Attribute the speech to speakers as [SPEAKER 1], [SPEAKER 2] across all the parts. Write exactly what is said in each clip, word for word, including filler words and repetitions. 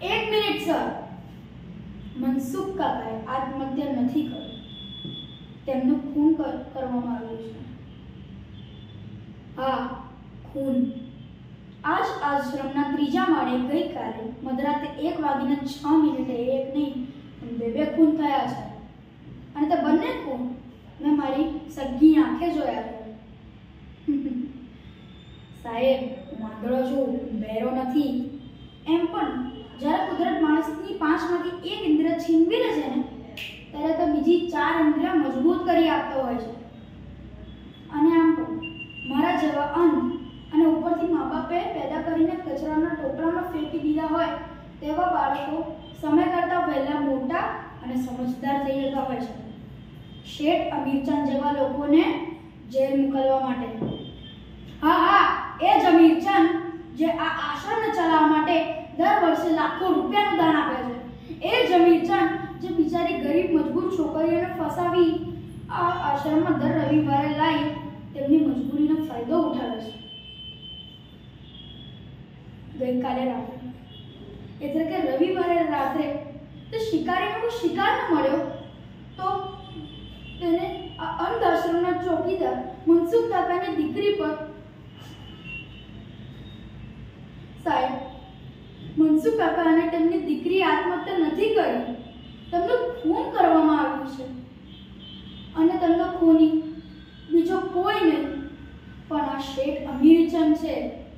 [SPEAKER 1] એક minute sir, Mansukh કાકાએ આત્મહત્યા નથી કરી, તેમનું ખૂન કરવામાં આવ્યું છે. હા, ખૂન. આજ આશ્રમના ત્રીજા માળે ગઈકાલે મધરાતે એક વાગીને છ મિનિટે એક નહીં બે બે ખૂન થયા છે, અને તે બંને ખૂન મેં મારી સગી આંખે જોયા છે. સાહેબ, હું આંધળો છું, બહેરો નથી. એમ પણ જ્યારે કુદરત માણસની પાંચમાંથી એક ઇન્દ્રિય છીનવી લે છે ને, ત્યારે તો બીજી ચાર ઇન્દ્રિય મજબૂત કરી આપતો હોય છે. અને આમ પણ મારા જેવા અંધ અને ઉપરથી મા બાપે પેદા કરીને કચરાના ટોપલામાં ફેંકી દીધા હોય તેવા બાળકો સમય કરતાં વહેલા મોટા અને સમજદાર થઈ જતા હોય છે. શેઠ અમીરચંદ જેવા લોકોને જેલ મોકલવા માટે. હા હા, એ જ અમીરચંદ જે આ આશ્રમને ચલાવવા માટે દર વર્ષે લાખો રૂપિયાનું દાન આપે છે. એ જ અમીરચંદ જે બિચારી ગરીબ મજબૂર છોકરીઓને ફસાવી આ આશ્રમમાં દર રવિવારે લાવી તેમની મજબૂરીનો ફાયદો ઉઠાવે છે. ગઈકાલે રાત્રે એટલે કે રવિવારે રાત્રે તે શિકારીનો કોઈ શિકાર ન મળ્યો તો તેને આ અંધ આશ્રમના ચોકીદાર મનસુખ કાકાની દીકરી પર. સાહેબ, મનસુખ કાકા અને તેમની દીકરી આત્મહત્યા નથી કરી, તેમનું ખૂન કરવામાં આવ્યું છે. અને તેમનો ખૂની બીજો કોઈ નહીં પણ આ શેઠ અમીરચંદ છે.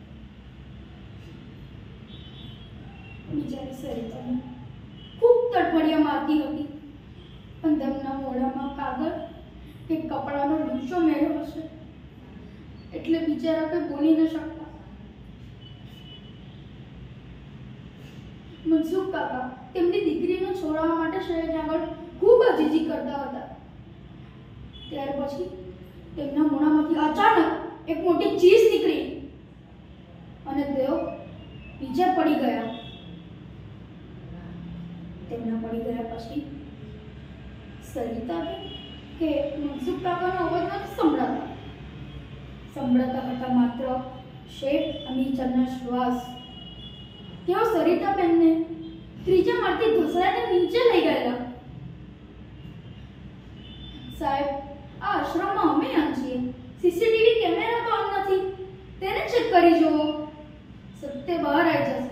[SPEAKER 1] બિચારી સરિતાને ખૂબ તડફડિયા મારતી હતી, પણ તેમના મોઢામાં કાગળ કે કપડાનો ડૂચો મેળ્યો હશે એટલે બિચારા કંઈ બોલી ન શકતા. મનસુખ કાકા તેમની દીકરીને છોડાવવા માટે શહેર આગળ ખૂબ જીજી કરતા હતા. ત્યાર પછી તેમના મોઢામાંથી અચાનક એક મોટી ચીસ નીકળી અને તેઓ નીચે પડી ગયા. તેમના પડી ગયા પછી સરિતા કે મનસુખ કાકાનો અવાજ નથી સંભળાતા. સંભળાતા હતા માત્ર શેઠ અમીરચંદના શ્વાસ. તેઓ સરિતાબેનને ત્રીજા માળથી ધસાઈને નીચે લઈ ગયા. સાહેબ, આ આશ્રમમાં અમે આ છીએ, સીસીટીવી કેમેરા તો આમ નથી, તેને ચેક કરી જુઓ, સત્ય બહાર આવી જશે.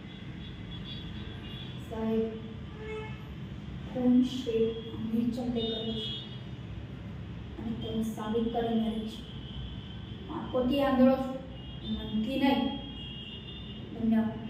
[SPEAKER 1] સાહેબ, ખૂન શેઠ અમીરચંદે કર્યું છે અને તેને સાબિત કરીને રહી છે. આંખોથી આંધળો છું, મનથી નહીં. ધન્યવાદ.